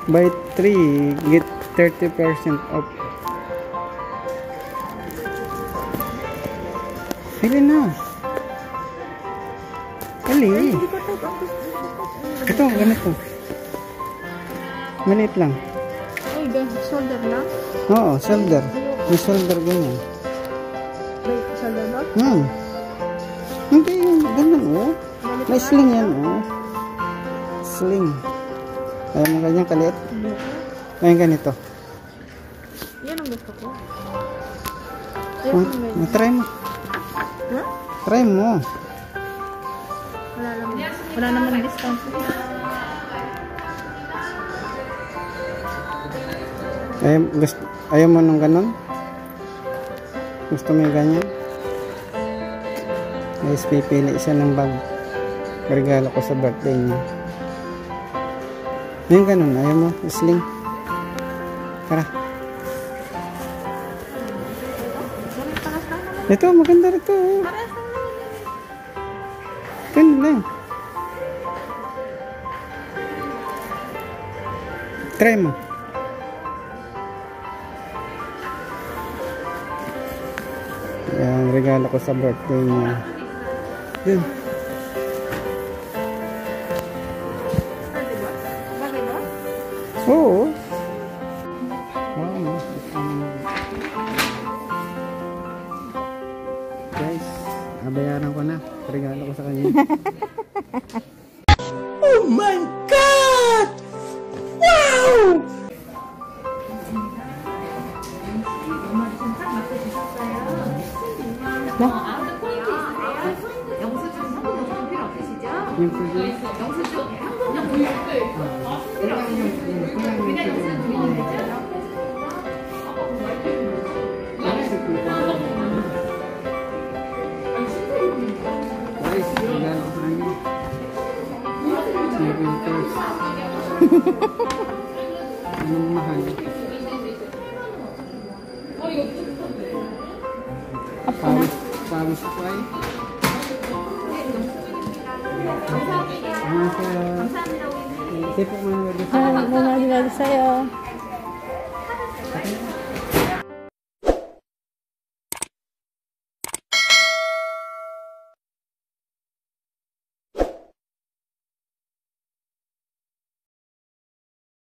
Buy 3, get 30% off. Pili na. Pili. Ito, ganito. Maliit lang. Ay, shoulder lang? Oo, shoulder. May shoulder ganyan. May shoulder ba? Hindi, ganun oh. May sling yan oh. Sling. Ayaw mo ganyan kalit? Ngayon ganito. Yan ang gusto ko. Try mo. Huh? Try mo. Wala naman discount. Ayaw mo nung ganun? Gusto mo yung ganyan? Guys, pipili siya ng bag. Regalo ko sa birthday niya. Yung ganun, ayaw mo? Sling. Tara. Ito, maganda rin ito. Ito na. Try mo. Yan, regalo ko sa birthday niya. Yun. Oo. Wow. Guys, nabayaran ko na. Regalo ko sa kanya. Oh my God! Wow! Yung 영수증 한국만 보여요. Anong mahal? Pawis pa eh. Sipo mo na. Sa'yo.